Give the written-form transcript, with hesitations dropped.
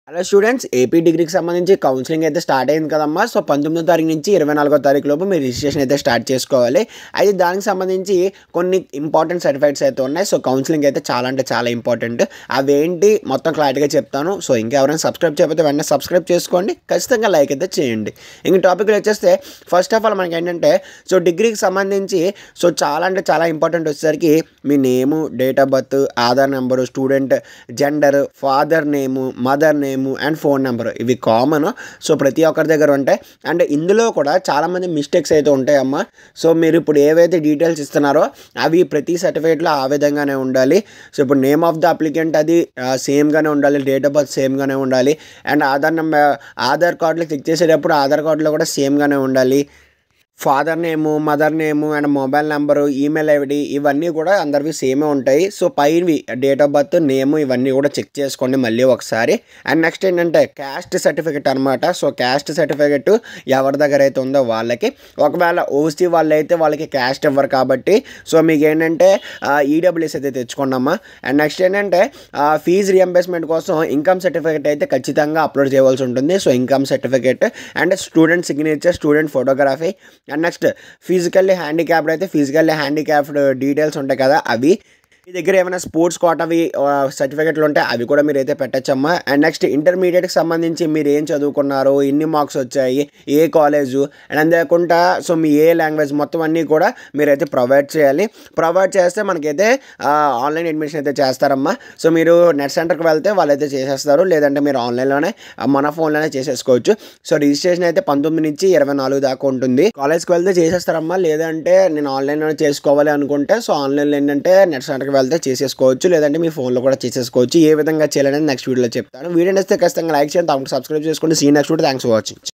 Hello students, AP డిగ్రీకి సంబంధించి counselling అయితే స్టార్ట్ అయింది కదమ్మా. సో 19వ తారీఖు నుంచి 24వ తారీఖు లోపు మీరు రిజిస్ట్రేషన్ అయితే స్టార్ట్ చేసుకోవాలి. అయితే దానికి సంబంధించి కొన్ని ఇంపార్టెంట్ సర్టిఫికేట్స్ అయితే ఉన్నాయి. సో కౌన్సిలింగ్ అయితే చాలా అంటే చాలా ఇంపార్టెంట్. అవేంటి మొత్తం క్లారిటీగా చెప్తాను. సో ఇంకెవరైనా సబ్స్క్రైబ్ చేయకపోతే వెంటనే సబ్స్క్రైబ్ చేసుకోండి, ఖచ్చితంగా లైక్ అయితే చేయండి. ఇంక టాపిక్లో వచ్చేస్తే ఫస్ట్ ఆఫ్ ఆల్ మనకి ఏంటంటే సో డిగ్రీకి సంబంధించి సో చాలా అంటే చాలా ఇంపార్టెంట్ వచ్చేసరికి మీ name, date of birth, Aadhaar number, student gender, father name, mother name and phone number. ఇవి కామన్. సో ప్రతి ఒక్కరి దగ్గర ఉంటాయి. అండ్ ఇందులో కూడా చాలామంది మిస్టేక్స్ అయితే ఉంటాయమ్మా. సో మీరు ఇప్పుడు ఏవైతే డీటెయిల్స్ ఇస్తున్నారో అవి ప్రతి సర్టిఫికేట్లో ఆ విధంగానే ఉండాలి. సో ఇప్పుడు నేమ్ ఆఫ్ ద అప్లికెంట్ అది సేమ్గానే ఉండాలి, డేట్ ఆఫ్ బర్త్ సేమ్గానే ఉండాలి. అండ్ ఆధార్ నెంబర్, ఆధార్ కార్డులో క్లిక్ చేసేటప్పుడు ఆధార్ కార్డులో కూడా సేమ్గానే ఉండాలి. Father name, mother name and mobile number, email ID ఇవన్నీ కూడా అందరివి సేమే ఉంటాయి. సో పైవి డేట్ ఆఫ్ బర్త్, నేము ఇవన్నీ కూడా చెక్ చేసుకోండి మళ్ళీ ఒకసారి. అండ్ నెక్స్ట్ ఏంటంటే క్యాస్ట్ సర్టిఫికేట్ అనమాట. సో క్యాస్ట్ సర్టిఫికేట్ ఎవరి దగ్గర అయితే ఉందో వాళ్ళకి, ఒకవేళ ఓసీ వాళ్ళు అయితే వాళ్ళకి క్యాస్ట్ ఇవ్వరు కాబట్టి సో మీకు ఏంటంటే ఈడబ్ల్యూఎస్ అయితే తెచ్చుకోండమ్మా. అండ్ నెక్స్ట్ ఏంటంటే ఫీజు రియంబర్స్మెంట్ కోసం ఇన్కమ్ సర్టిఫికేట్ అయితే ఖచ్చితంగా అప్లోడ్ చేయవలసి ఉంటుంది. So income certificate and student signature, student photography. And next physically handicapped అయితే ఫిజికల్లీ హ్యాండిక్యాప్డ్ డీటెయిల్స్ ఉంటాయి కదా అవి. మీ దగ్గర ఏమైనా స్పోర్ట్స్ కోటావి సర్టిఫికెట్లు ఉంటే అవి కూడా మీరైతే పెట్టచ్చమ్మా. అండ్ నెక్స్ట్ ఇంటర్మీడియట్కి సంబంధించి మీరు ఏం చదువుకున్నారు, ఎన్ని మార్క్స్ వచ్చాయి, ఏ కాలేజు అండ్ అంతేకాకుండా సో మీ ఏ లాంగ్వేజ్ మొత్తం అన్నీ కూడా మీరైతే ప్రొవైడ్ చేయాలి. ప్రొవైడ్ చేస్తే మనకైతే ఆన్లైన్ అడ్మిషన్ అయితే చేస్తారమ్మా. సో మీరు నెట్ సెంటర్కి వెళ్తే వాళ్ళైతే చేసేస్తారు, లేదంటే మీరు ఆన్లైన్లోనే మన ఫోన్లోనే చేసేసుకోవచ్చు. సో రిజిస్ట్రేషన్ అయితే 19 నుంచి 24 దాకా ఉంటుంది. కాలేజ్కి వెళ్తే చేసేస్తారమ్మా, లేదంటే నేను ఆన్లైన్లోనే చేసుకోవాలి అనుకుంటే సో ఆన్లైన్లో ఏంటంటే నెట్ సెంటర్కి వెళ్తే చేసేసుకోవచ్చు, లేదంటే మీ ఫోన్లో కూడా చేసేసుకోవచ్చు. ఏ విధంగా చేయాలనేది నెక్స్ట్ వీడియోలో చెప్తాను. వీడియో నచ్చితే ఖచ్చితంగా లైక్ చేయండి, తప్పకుండా సబ్స్క్రైబ్ చేసుకోండి. See next video. Thanks for watching.